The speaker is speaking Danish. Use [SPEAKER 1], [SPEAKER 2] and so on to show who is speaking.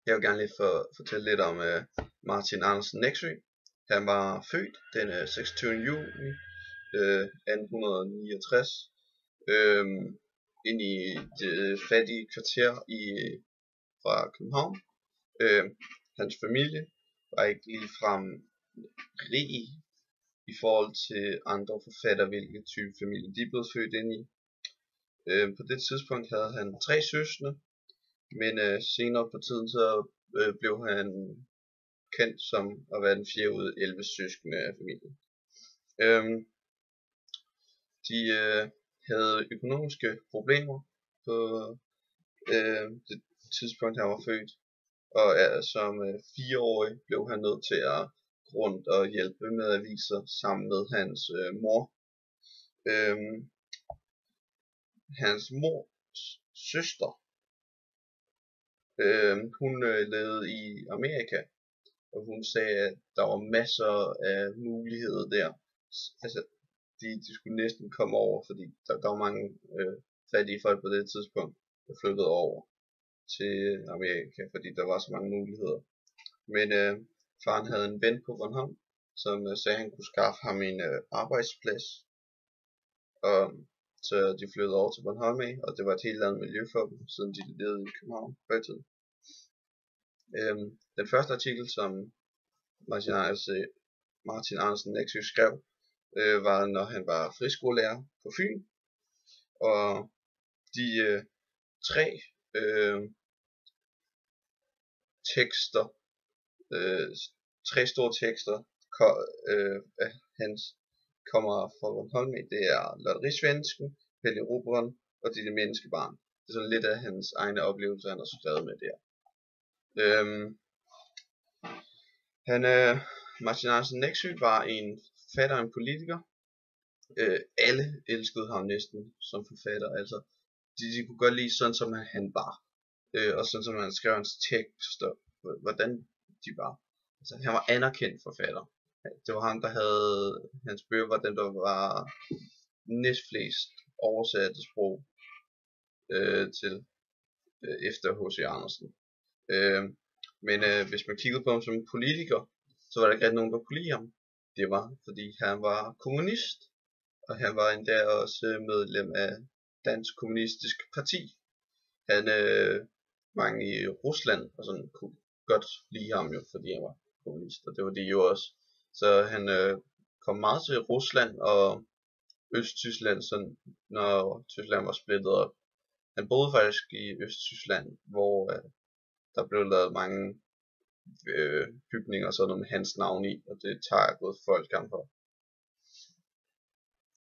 [SPEAKER 1] Jeg vil gerne lige fortælle lidt om Martin Andersen Nexø. Han var født den 26. juni 1869 ind i det fattige kvarter fra København. Hans familie var ikke ligefrem rig i forhold til andre forfattere, hvilke type familie de blev født ind i. På det tidspunkt havde han 3 søskende, men senere på tiden så blev han kendt som at være den 4. ud af 11 søskende af familien. De havde økonomiske problemer på det tidspunkt han var født, og som 4-årig blev han nødt til at rundt og hjælpe med aviser sammen med hans mor. Hans mors søster, hun levede i Amerika, og hun sagde, at der var masser af muligheder der. Altså, de skulle næsten komme over, fordi der var mange fattige folk på det tidspunkt, der flyttede over til Amerika, fordi der var så mange muligheder. Men faren havde en ven på Bornholm, som sagde, at han kunne skaffe ham en arbejdsplads. Og så de flyttede over til Bornholm af, og det var et helt andet miljø for dem, siden de levede i København før i tiden. Den første artikel, som Martin Andersen Nexø skrev, var når han var friskolelærer på Fyn. Og de 3 store tekster af hans kommer fra Bornholm. Det er Lotterisvensken, Pelle Erobreren og Det menneskebarn. Det er sådan lidt af hans egne oplevelser, han har skrevet med der. Martin Andersen Nexø var en forfatter og en politiker. Alle elskede ham næsten som forfatter. Altså, de kunne godt lide sådan som han var, og sådan som han skrev hans tekster, hvordan de var. Altså, han var anerkendt forfatter. Det var ham, der havde hans bøger, var den der var næstflest oversatte sprog til efter H.C. Andersen. Men hvis man kiggede på ham som en politiker, så var der ikke rigtig nogen, der kunne lide ham. Det var fordi han var kommunist, og han var endda også medlem af Dansk Kommunistisk Parti. Han mange i Rusland og sådan kunne godt lide ham jo, fordi han var kommunist, og det var de jo også. Så han kom meget til Rusland og Østtyskland, sådan, når Tyskland var splittet op. Han boede faktisk i Østtyskland, hvor der blev lavet mange bygninger og sådan noget med hans navn i, og det tager jeg gået folk ham for.